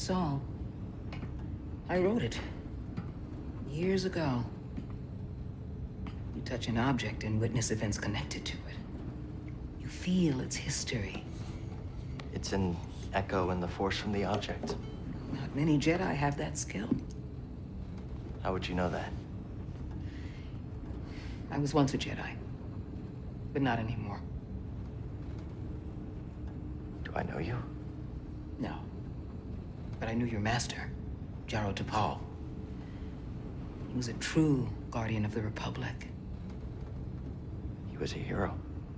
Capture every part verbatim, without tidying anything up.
song. I wrote it. Years ago. You touch an object and witness events connected to it. You feel its history. It's an echo in the force from the object. Not many Jedi have that skill. How would you know that? I was once a Jedi, but not anymore. Do I know you? No. But I knew your master, Jaro Tapal. He was a true guardian of the Republic. He was a hero.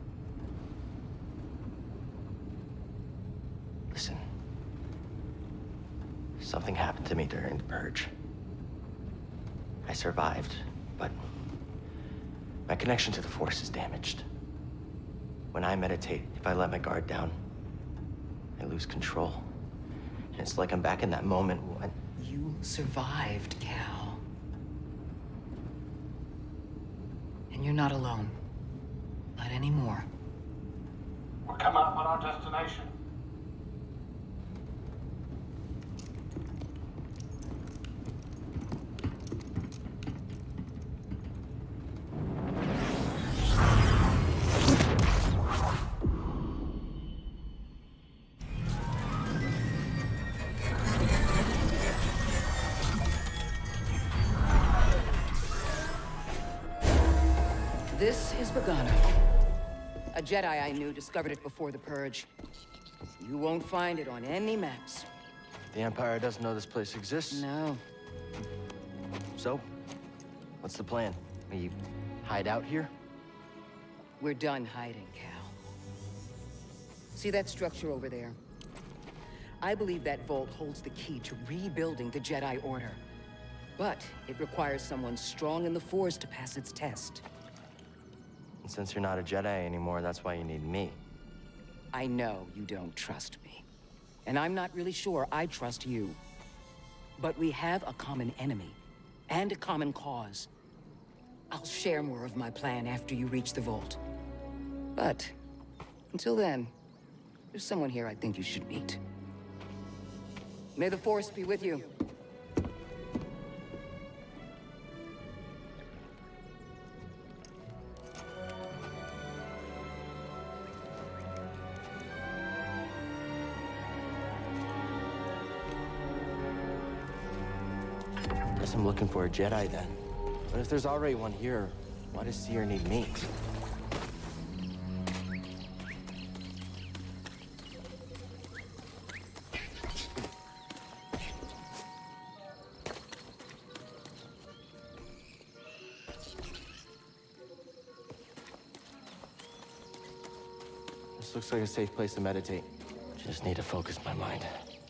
Listen. Something happened to me during the Purge. I survived, but my connection to the Force is damaged. When I meditate, if I let my guard down, I lose control. And it's like I'm back in that moment when... You survived, Cal. And you're not alone. Not anymore. We're coming up on our destination. This is Bogano. A Jedi I knew discovered it before the Purge. You won't find it on any maps. The Empire doesn't know this place exists. No. So, what's the plan? We hide out here? We're done hiding, Cal. See that structure over there? I believe that vault holds the key to rebuilding the Jedi Order. But it requires someone strong in the Force to pass its test. And since you're not a Jedi anymore, that's why you need me. I know you don't trust me. And I'm not really sure I trust you. But we have a common enemy. And a common cause. I'll share more of my plan after you reach the vault. But, until then, there's someone here I think you should meet. May the Force be with you. Guess I'm looking for a Jedi then. But if there's already one here, why does Seer need me? This looks like a safe place to meditate. Just need to focus my mind.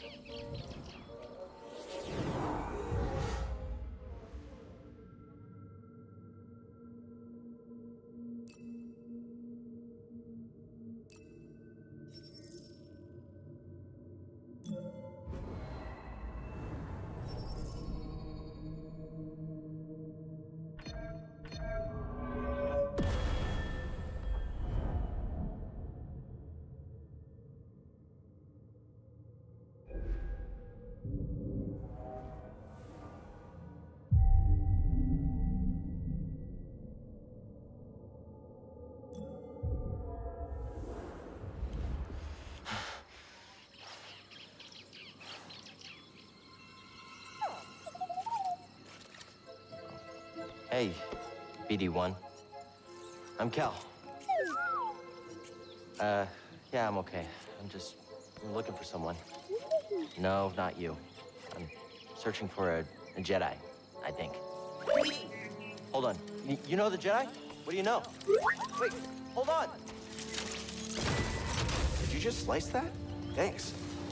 Hey, B D one. I'm Cal. Uh, yeah, I'm okay. I'm just I'm looking for someone. No, not you. I'm searching for a, a Jedi, I think. Hold on. Y you know the Jedi? What do you know? Wait, hold on. Did you just slice that? Thanks.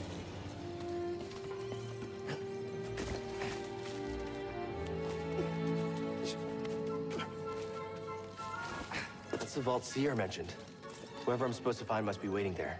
That's the vault Seer mentioned. Whoever I'm supposed to find must be waiting there.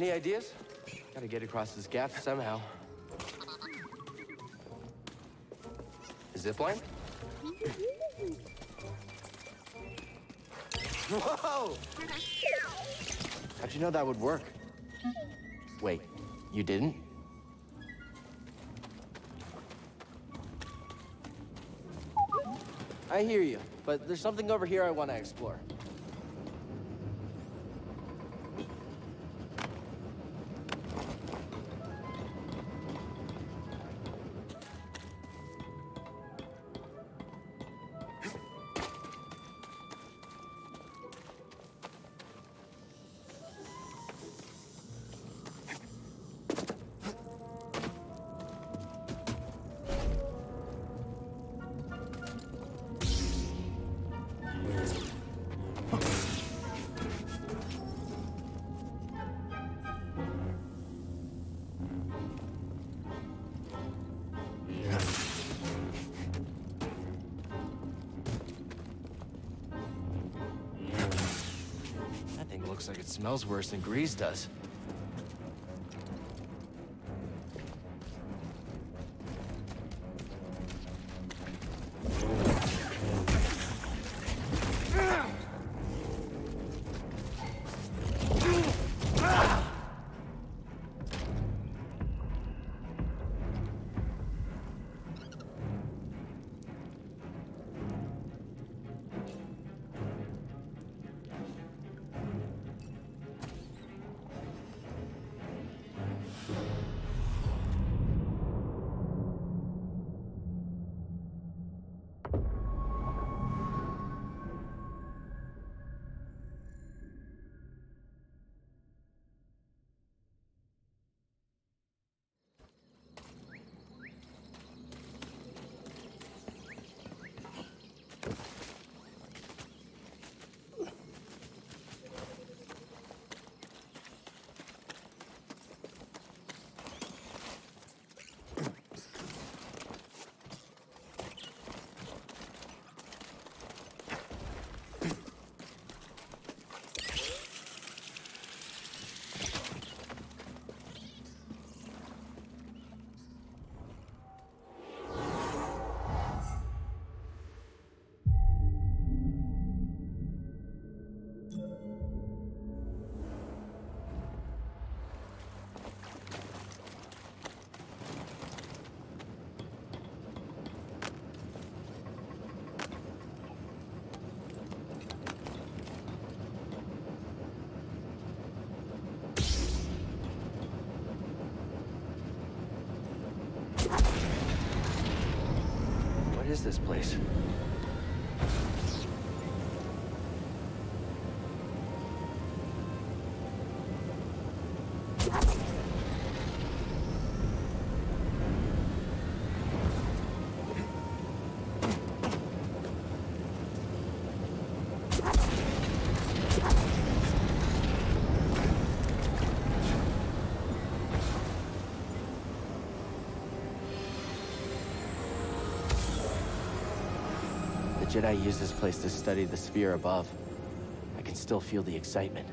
Any ideas? Gotta get across this gap somehow. A zip line? Whoa! How'd you know that would work? Wait, you didn't? I hear you, but there's something over here I want to explore. Looks like it smells worse than grease does. What is this place? The Jedi used this place to study the sphere above. I can still feel the excitement.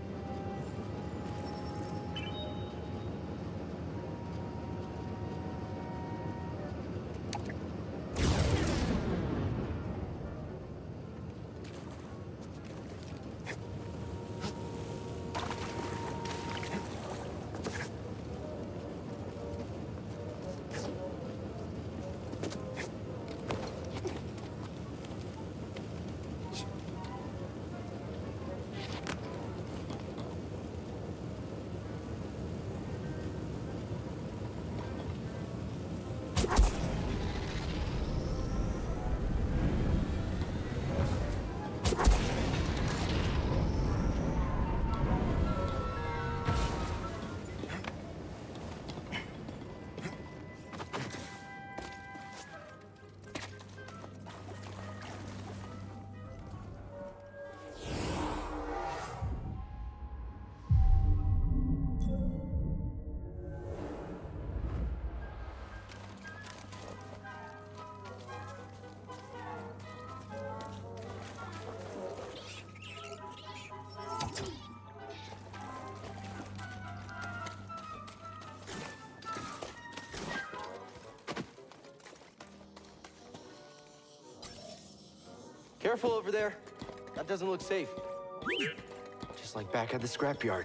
Careful over there. That doesn't look safe. Just like back at the scrapyard.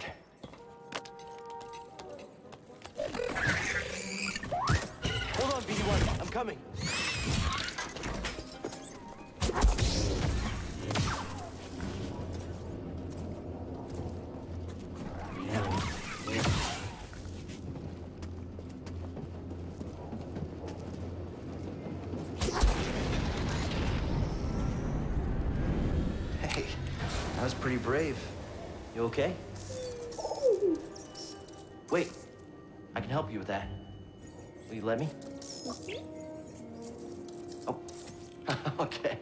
Hold on, B D one. I'm coming. Hey, that was pretty brave. You okay? Wait, I can help you with that. Will you let me? Oh, okay.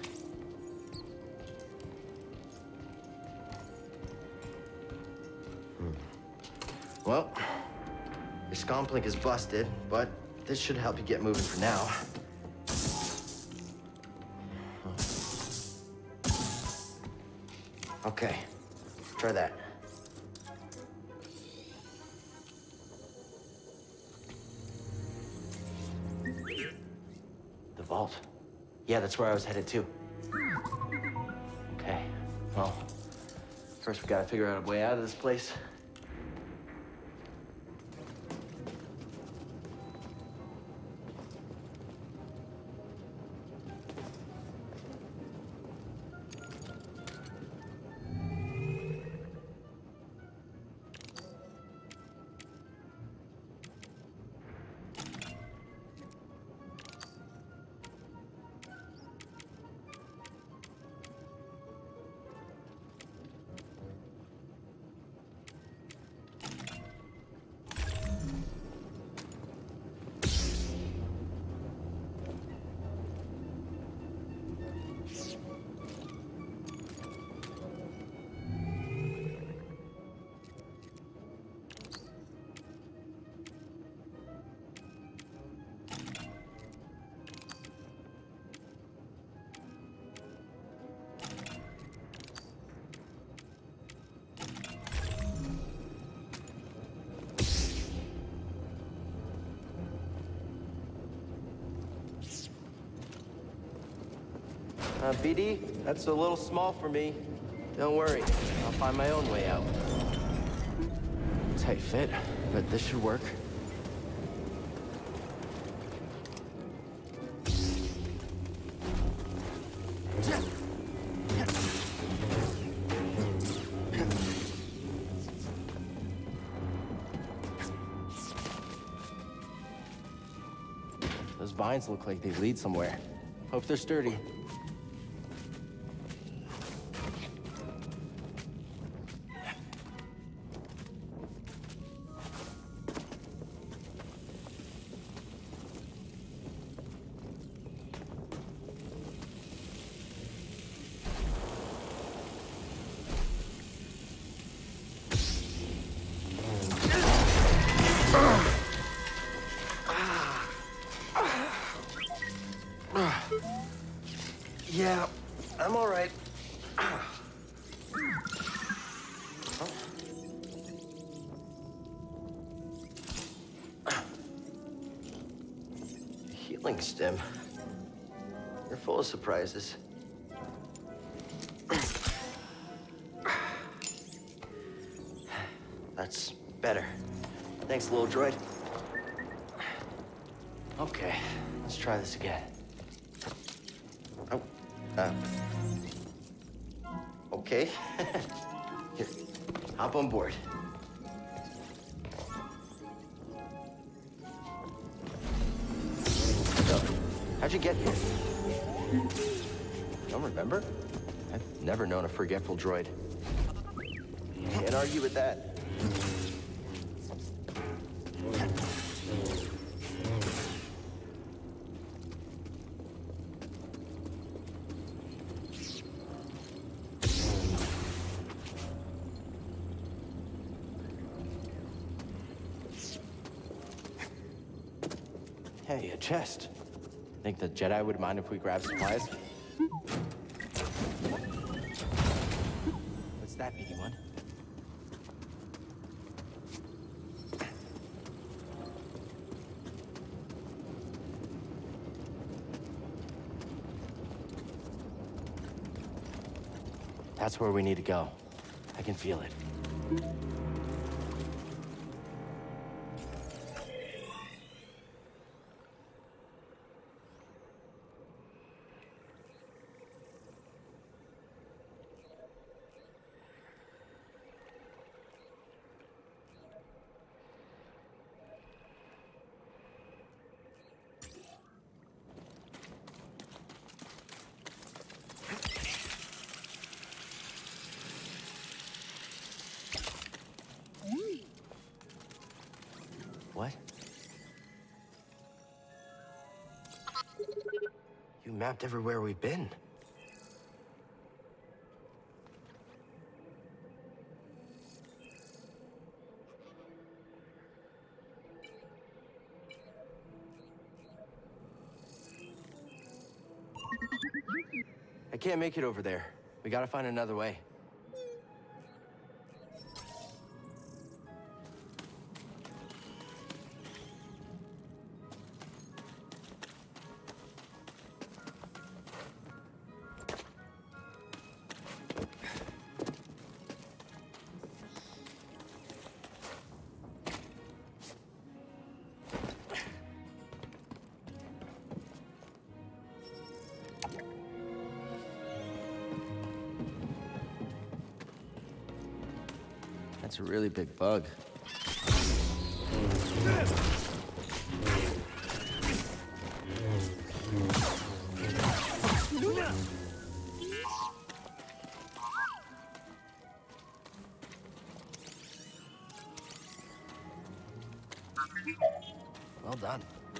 Hmm. Well, your scomplink is busted, but this should help you get moving for now. Okay, try that. The vault. Yeah, that's where I was headed to. Okay, well, first we gotta figure out a way out of this place. Uh, B D, that's a little small for me. Don't worry, I'll find my own way out. Tight fit, but this should work. Those vines look like they lead somewhere. Hope they're sturdy. Yeah, I'm all right. Healing stem. You're full of surprises. That's better. Thanks, little droid. Okay, let's try this again. Oh, uh. Okay. Here, hop on board. So, how'd you get here? Don't remember? I've never known a forgetful droid. Can't argue with that. Hey, a chest. Think the Jedi would mind if we grab supplies? What's that, B D one? That's where we need to go. I can feel it. What? You mapped everywhere we've been. I can't make it over there. We gotta find another way. That's a really big bug. Well done.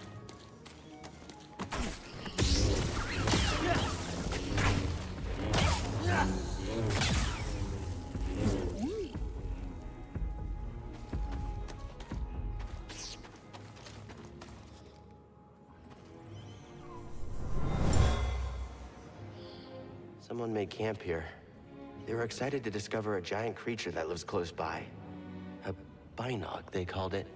Someone made camp here. They were excited to discover a giant creature that lives close by. A binog, they called it.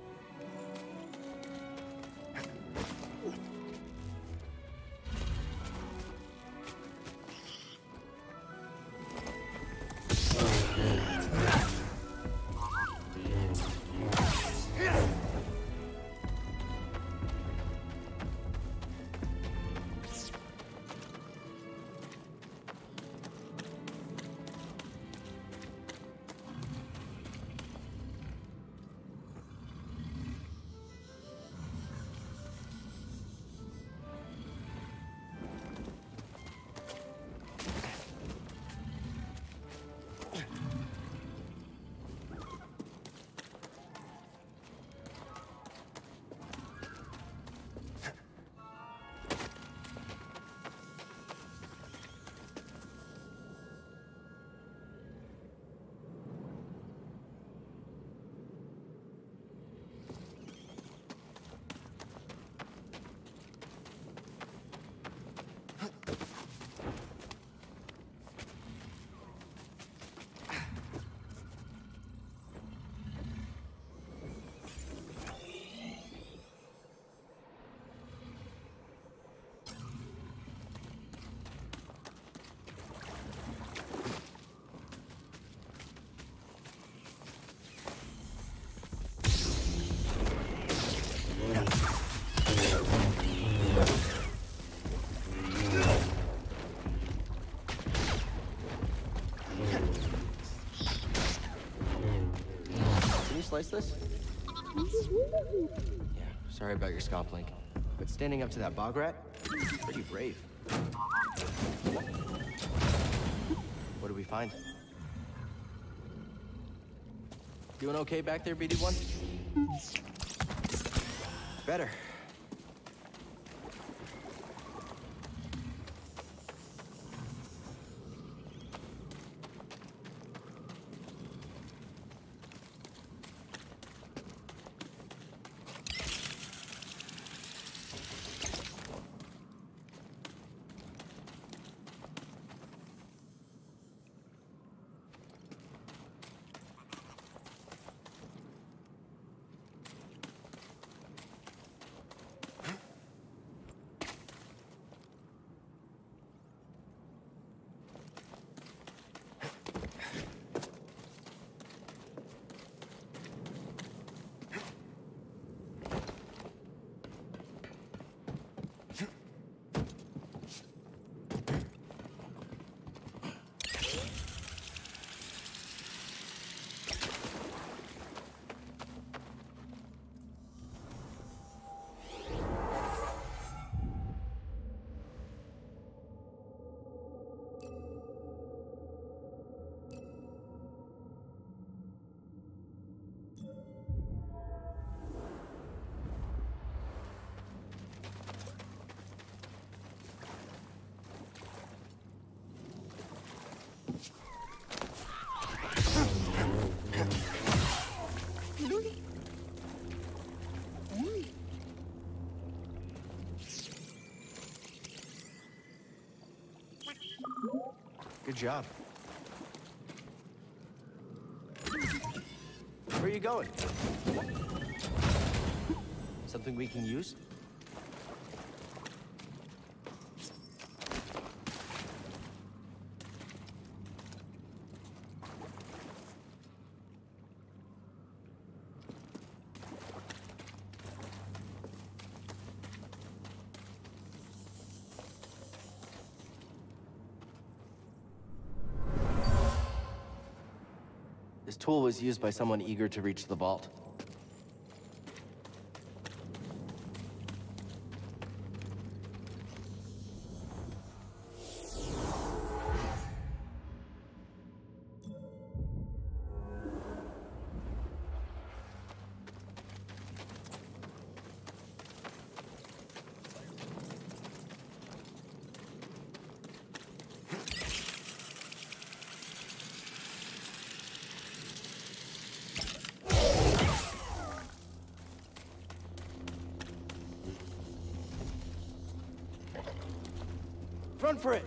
Slice this? Yeah, sorry about your scomp link. But standing up to that bog rat, pretty brave. What do we find? Doing okay back there, B D one? Better. Good job. Where are you going? Something we can use? This tool was used by someone eager to reach the vault. Run for it!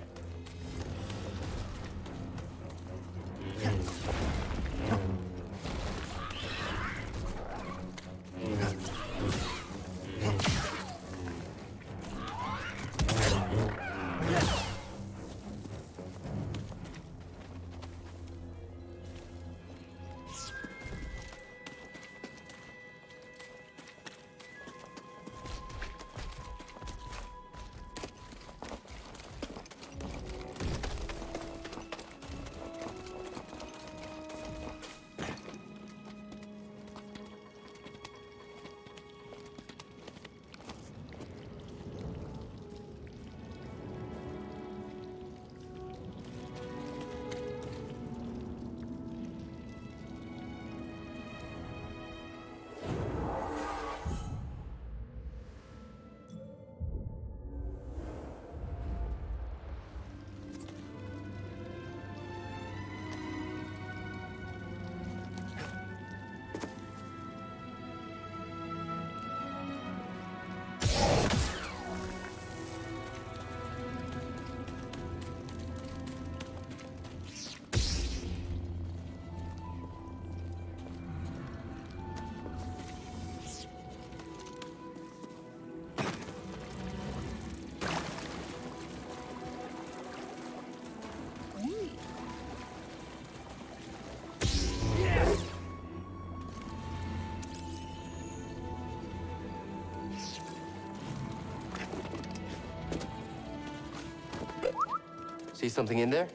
See something in there?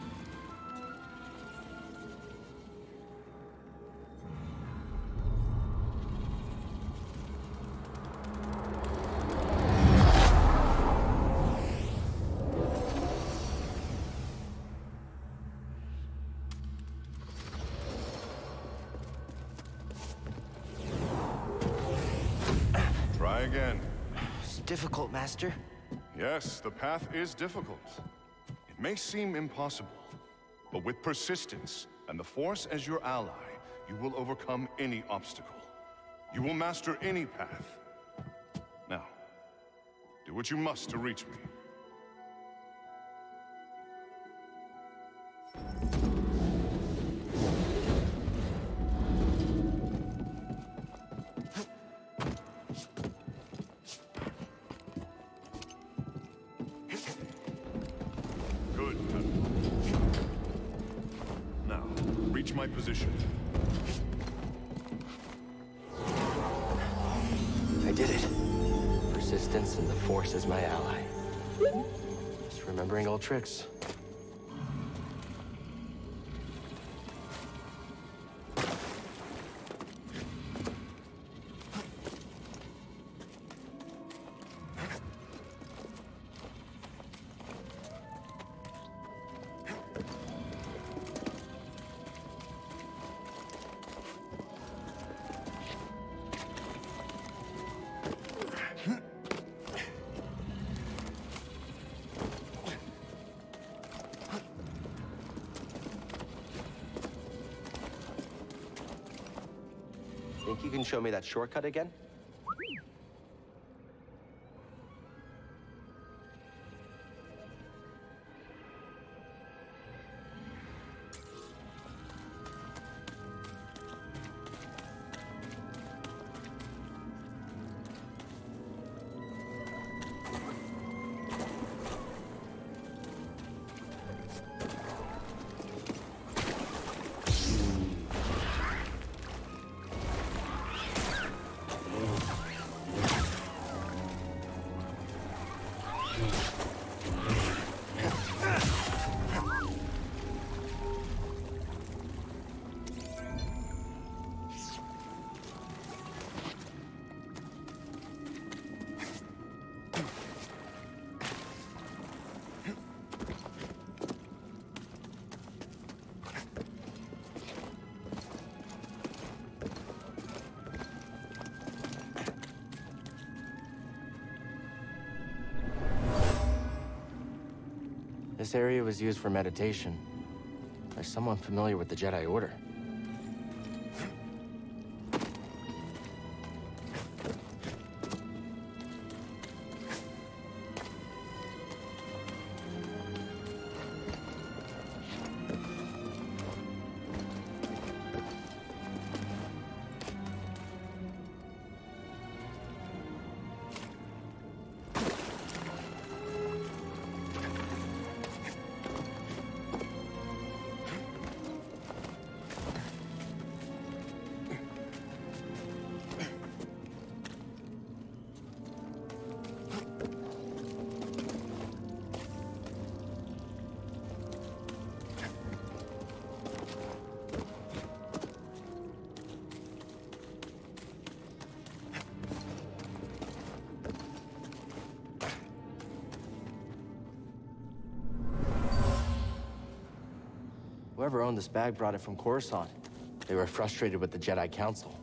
Try again. It's difficult, Master. Yes, the path is difficult. It may seem impossible, but with persistence and the Force as your ally, you will overcome any obstacle. You will master any path. Now, do what you must to reach me. My position. I did it. Persistence and the Force is my ally. Just remembering old tricks. Think you can show me that shortcut again? This area was used for meditation. There's someone familiar with the Jedi Order. Whoever owned this bag brought it from Coruscant. They were frustrated with the Jedi Council.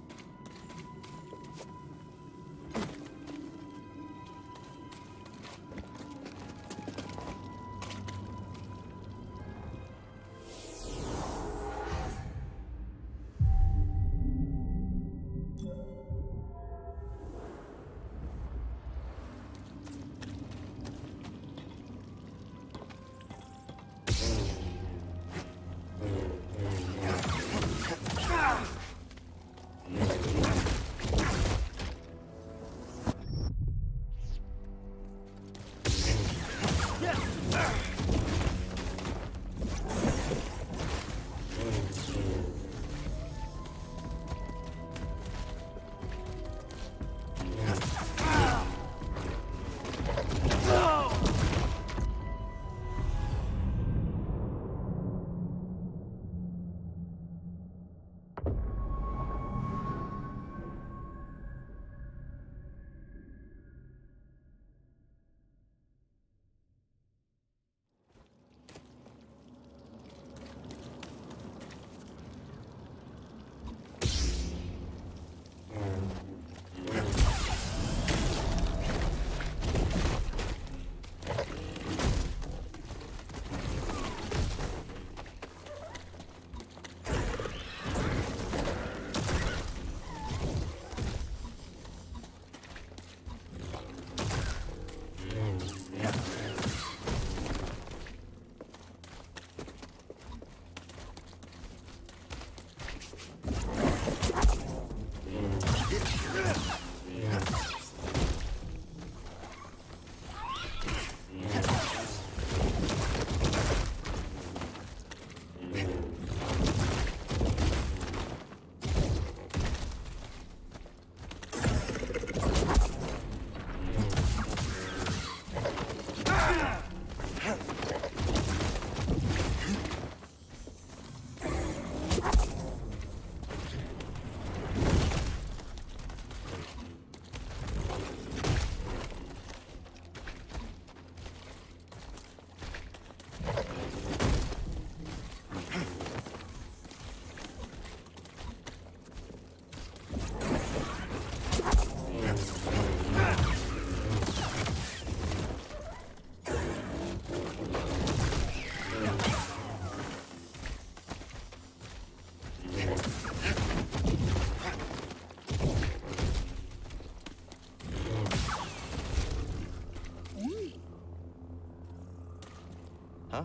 Huh?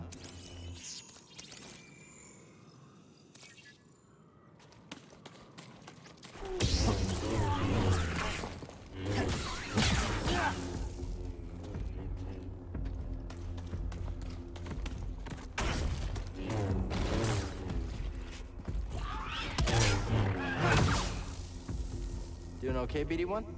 Doing okay, B D one?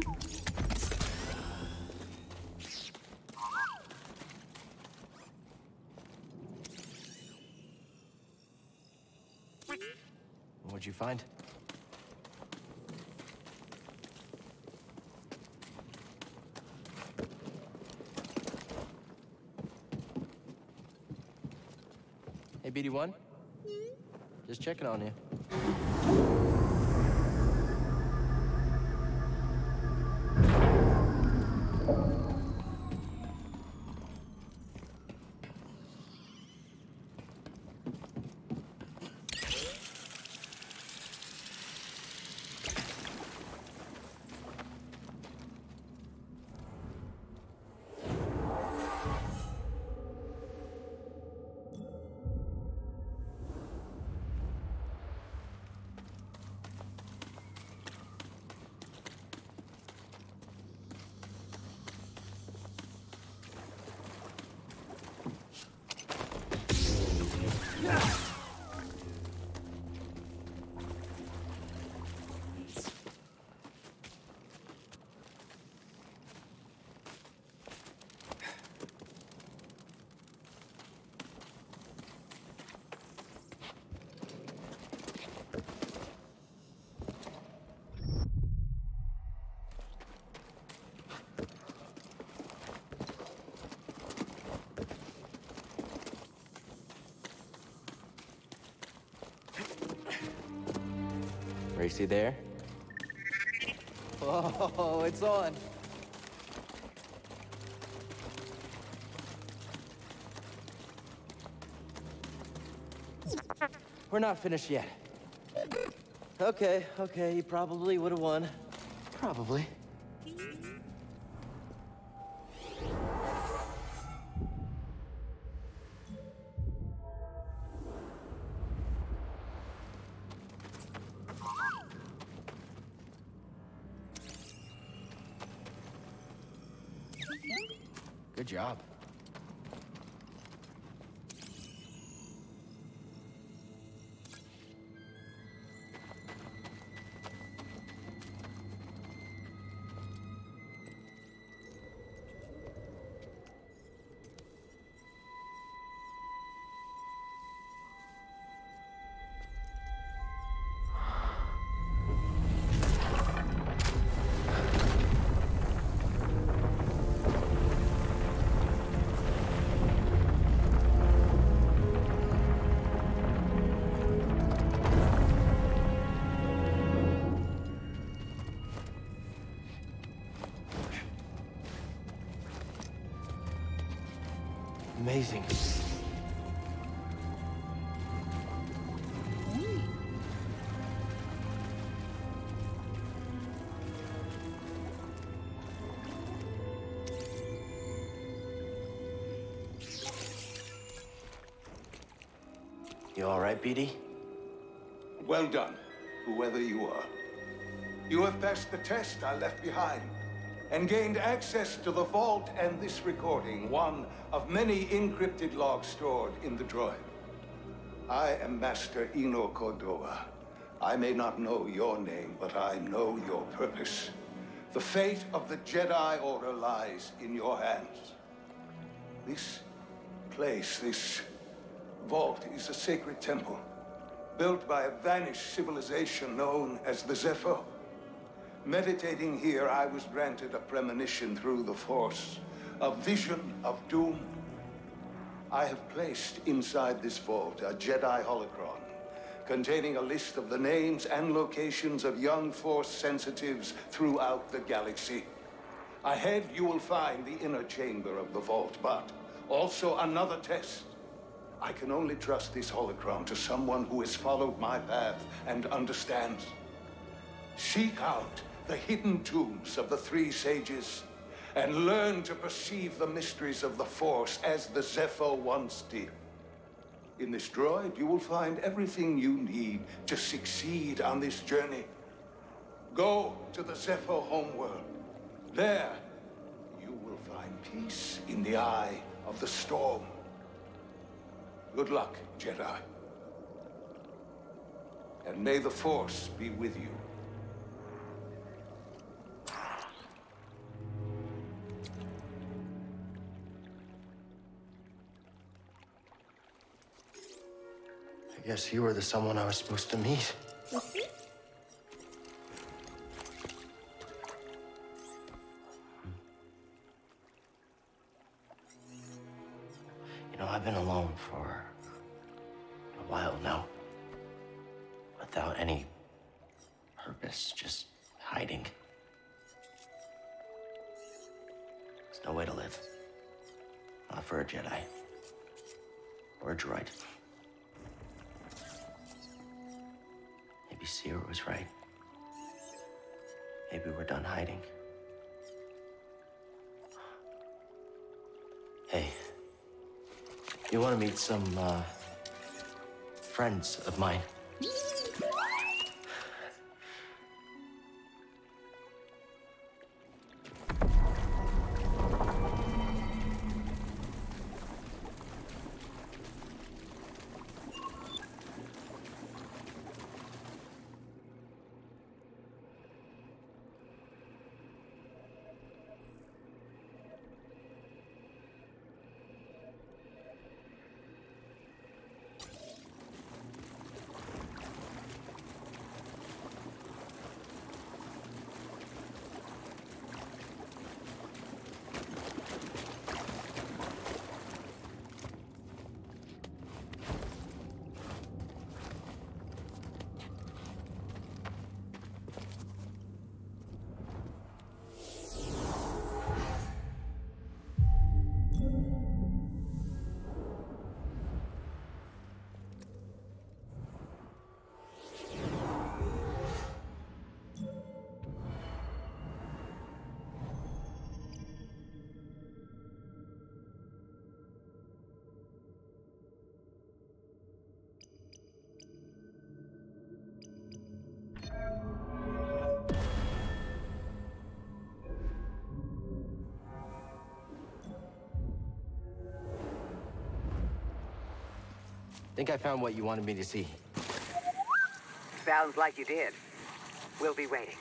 What'd you find? Hey, B D one? Just checking on you. Racy there? Oh, it's on. We're not finished yet. Okay, okay, you probably would have won. Probably. Good job. Amazing. You all right, B D? Well done, whoever you are. You have passed the test I left behind, and gained access to the vault and this recording, one of many encrypted logs stored in the droid. I am Master Eno Cordova. I may not know your name, but I know your purpose. The fate of the Jedi Order lies in your hands. This place, this vault, is a sacred temple, built by a vanished civilization known as the Zepho. Meditating here, I was granted a premonition through the Force, a vision of doom. I have placed inside this vault a Jedi holocron containing a list of the names and locations of young Force sensitives throughout the galaxy. Ahead, you will find the inner chamber of the vault, but also another test. I can only trust this holocron to someone who has followed my path and understands. Seek out the hidden tombs of the three sages and learn to perceive the mysteries of the Force as the Zepho once did. In this droid, you will find everything you need to succeed on this journey. Go to the Zepho homeworld. There, you will find peace in the eye of the storm. Good luck, Jedi. And may the Force be with you. I guess you were the someone I was supposed to meet. You know, I've been alone for a while now. Without any purpose, just hiding. There's no way to live. Not for a Jedi. Or a droid. Maybe Seer was right. Maybe we're done hiding. Hey, you want to meet some, uh, friends of mine? Think I found what you wanted me to see. Sounds like you did. We'll be waiting.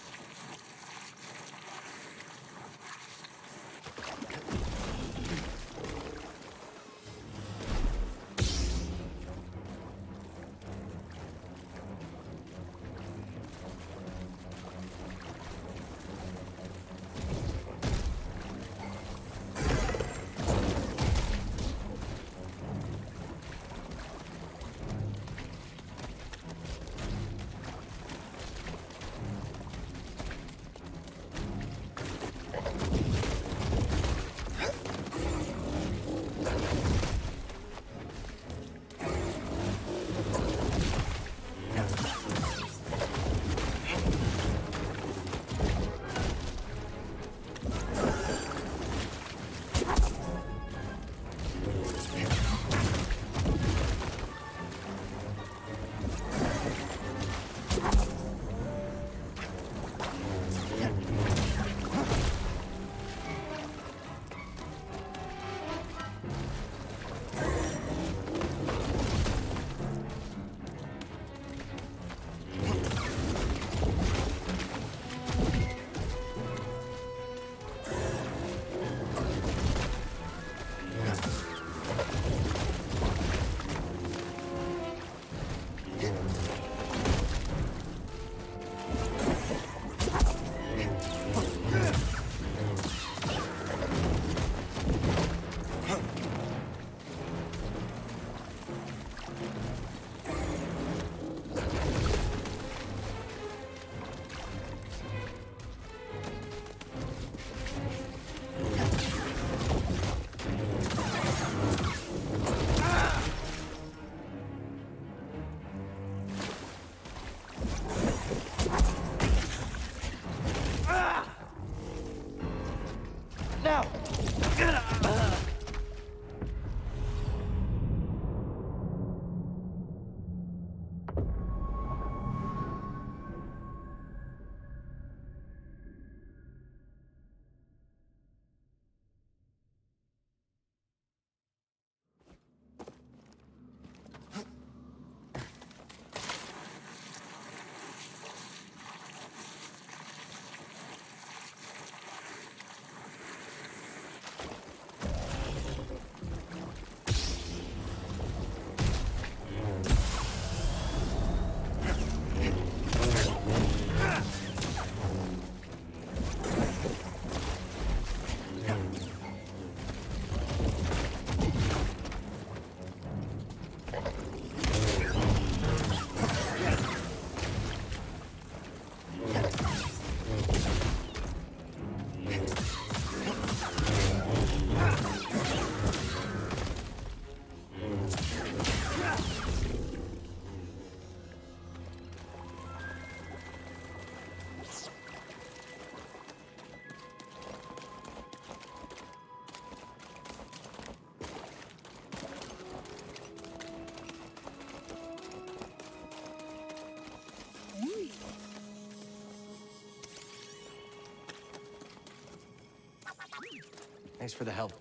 Thanks for the help.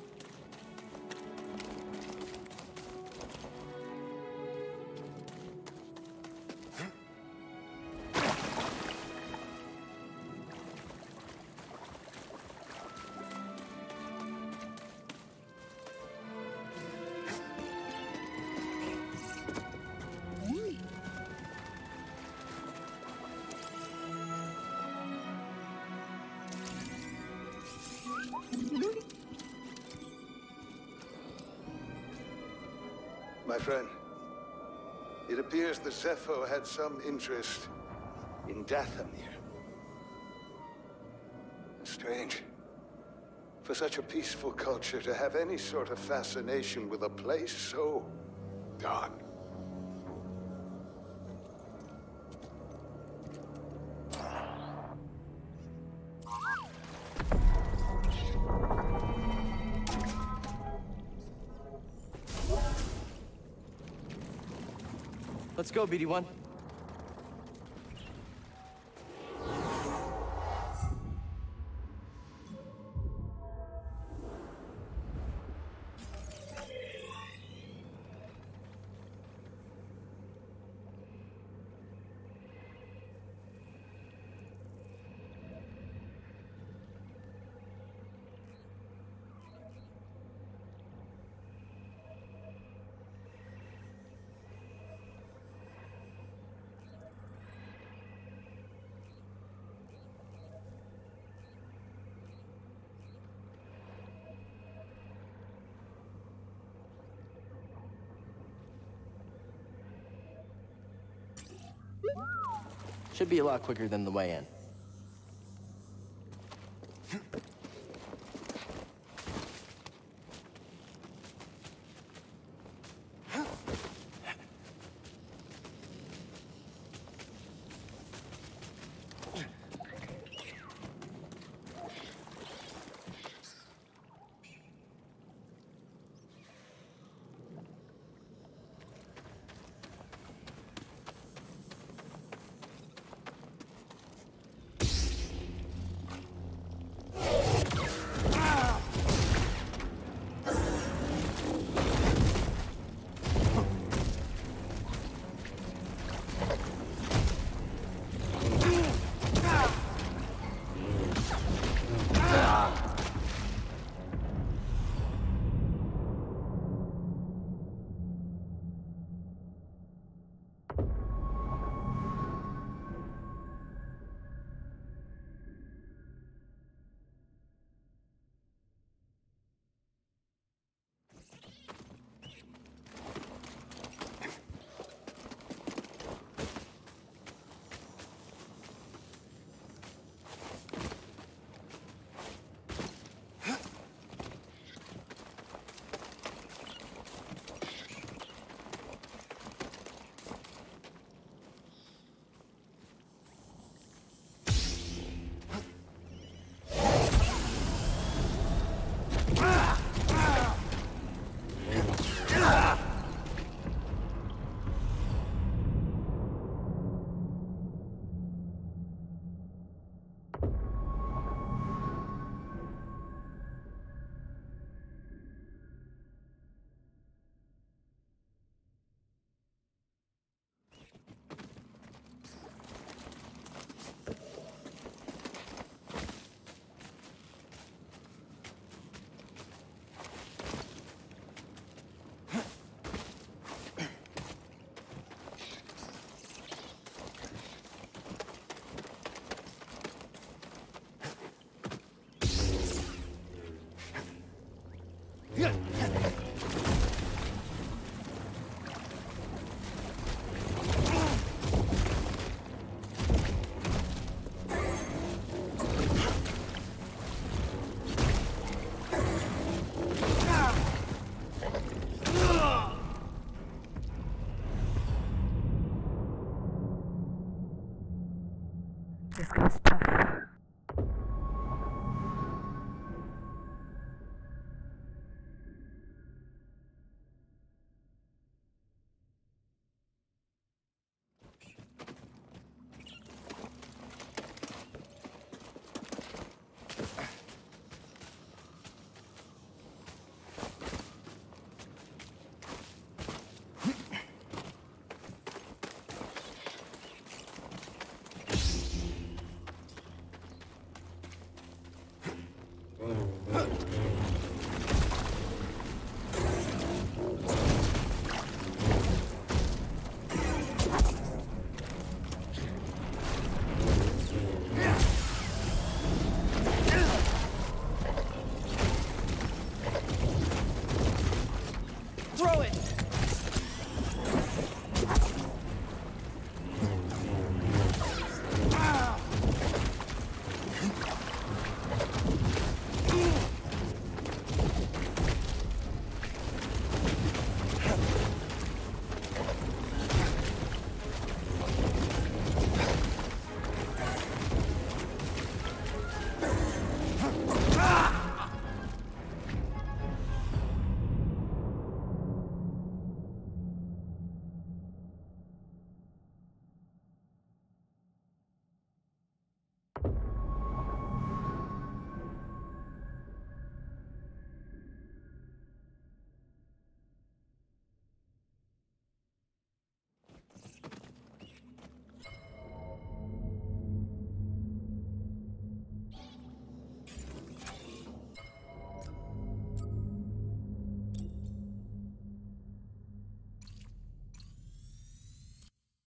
My friend, it appears the Zepho had some interest in Dathomir. Strange. For such a peaceful culture to have any sort of fascination with a place so dark. Let's go, B D one. Should be a lot quicker than the way in. This guy's tough. Throw it!